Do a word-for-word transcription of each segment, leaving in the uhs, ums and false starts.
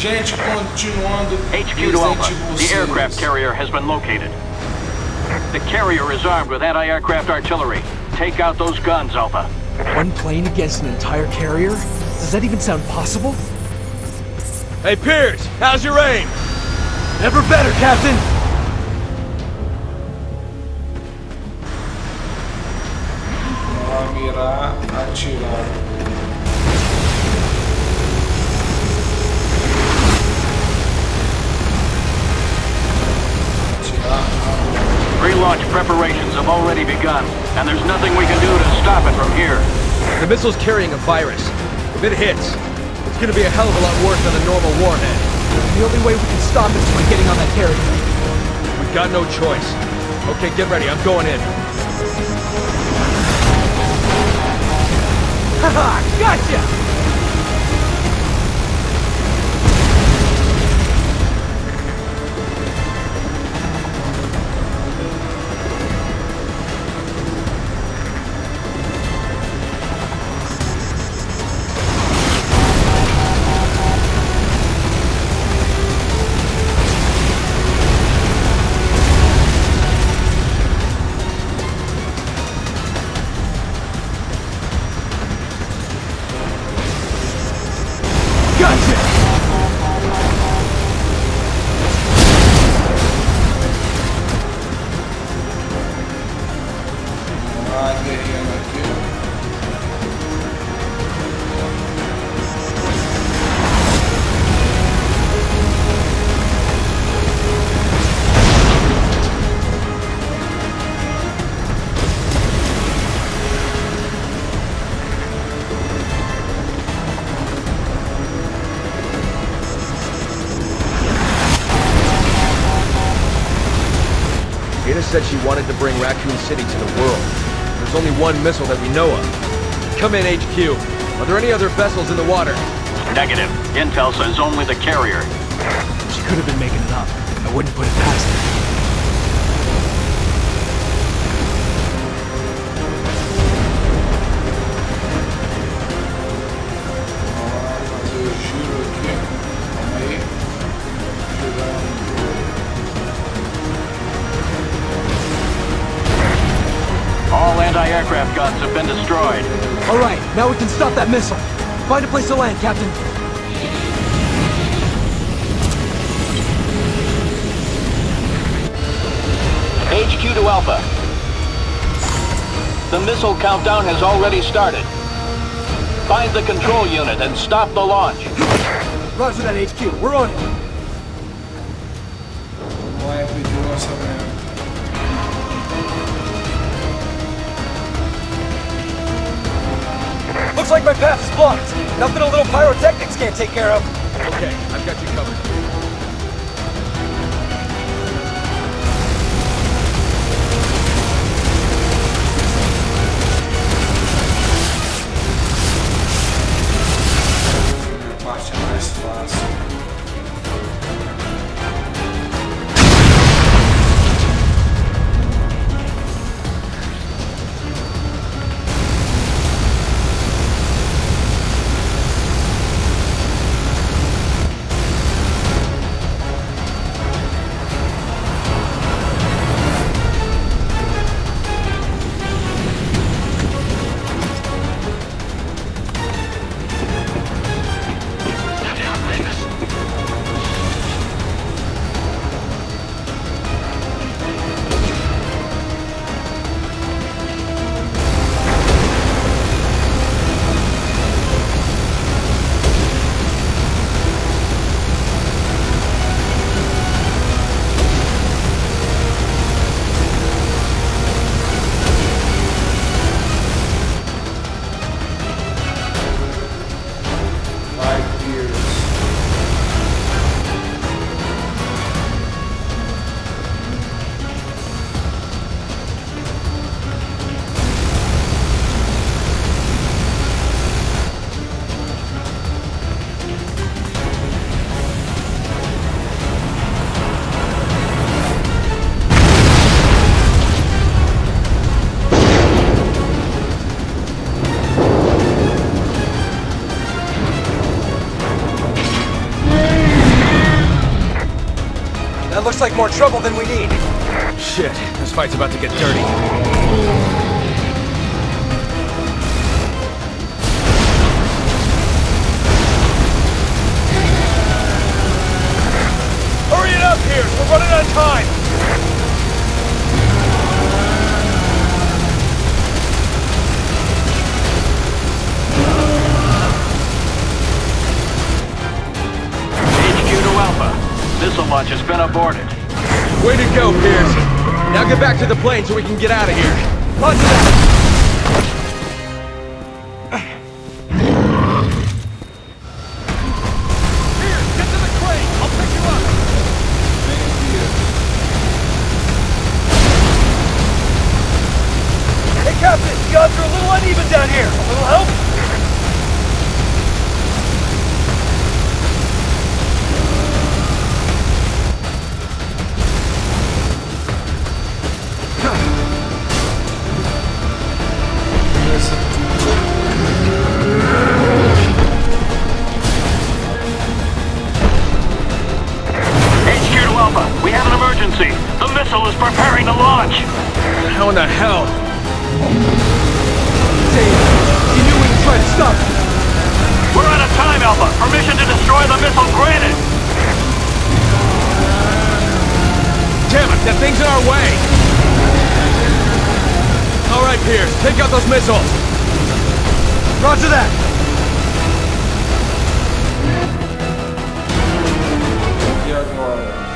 Gente, continuando. H Q to Alpha. The aircraft carrier has been located. The carrier is armed with anti-aircraft artillery. Take out those guns, Alpha. One plane against an entire carrier? Does that even sound possible? Hey, Pierce, how's your aim? Never better, Captain! Vamos mirar, atirar. Pre-launch preparations have already begun, and there's nothing we can do to stop it from here. The missile's carrying a virus. If it hits, it's gonna be a hell of a lot worse than a normal warhead. The only way we can stop it is by getting on that carrier. We've got no choice. Okay, get ready, I'm going in. Haha, gotcha! Ada said she wanted to bring Raccoon City to the world. There's only one missile that we know of. Come in, H Q. Are there any other vessels in the water? Negative. Intel says only the carrier. She could have been making it up. I wouldn't put it past her. All anti-aircraft guns have been destroyed. All right, now we can stop that missile. Find a place to land, Captain. H Q to Alpha. The missile countdown has already started. Find the control unit and stop the launch. Roger that, H Q. We're on it. Vai pedir lançamento. Looks like my path is blocked. Nothing a little pyrotechnics can't take care of. Okay, I've got you covered. A parte mais fácil. That looks like more trouble than we need. Shit, this fight's about to get dirty. Hurry it up here! We're running out of time! H Q to Alpha. Missile launch has been aborted. Way to go, Pierce! Now get back to the plane so we can get out of here. Roger that! Pierce, get to the crane! I'll pick you up! Hey, Captain! The odds are a little uneven down here. A little help? We have an emergency. The missile is preparing to launch. How in the hell? Dave, you knew we could try to stop it. We're out of time, Alpha. Permission to destroy the missile granted. Damn it, that thing's in our way. All right, Pierce, take out those missiles. Roger that. E agora?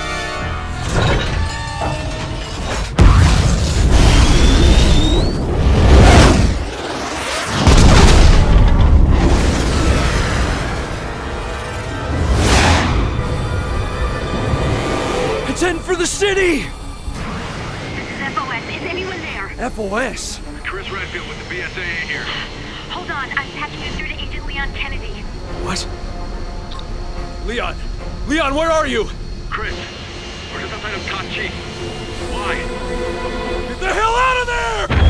It's heading for the city! This is F O S. Is anyone there? F O S? Chris Redfield with the B S A A here. Hold on. I'm patching you through to Agent Leon Kennedy. What? Leon! Leon, where are you? Chris, we're just outside of Tachi. Why? Get the hell out of there!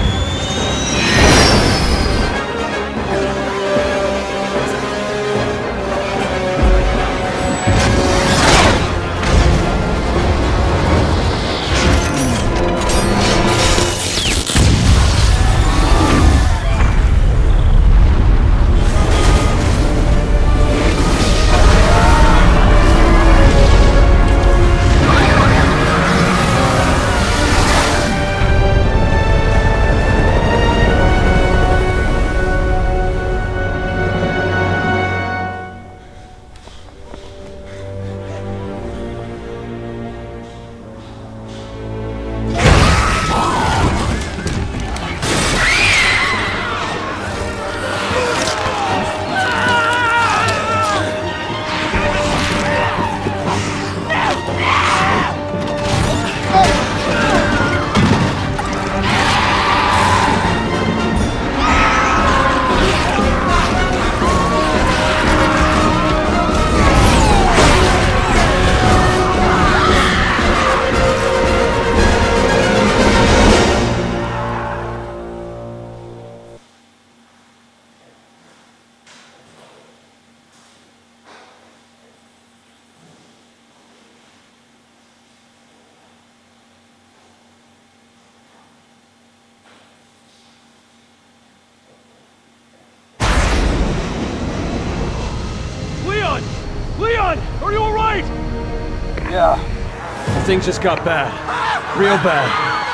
Leon! Are you alright? Yeah. Things just got bad. Real bad.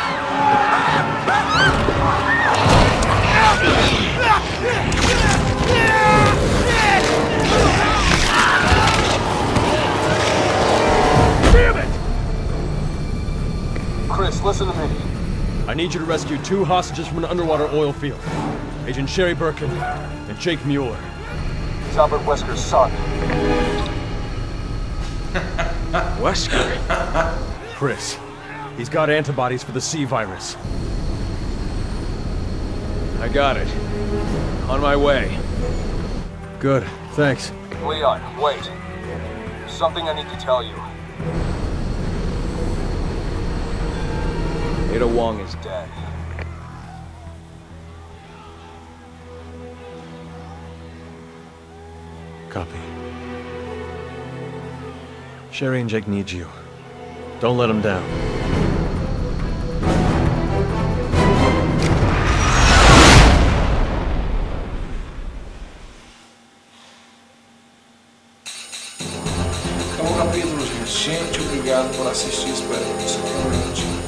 Damn it! Chris, listen to me. I need you to rescue two hostages from an underwater oil field. Agent Sherry Birkin and Jake Mueller. He's Albert Wesker's son. Wesker? Chris, he's got antibodies for the C virus. I got it. On my way. Good, thanks. Leon, wait. Something I need to tell you. Ada Wong is dead. Dead. Copy. Sherry and Jake need you. Don't let him down. Então, capítulo, gente. Gente, obrigado por assistir. Espero que você tenha curtido.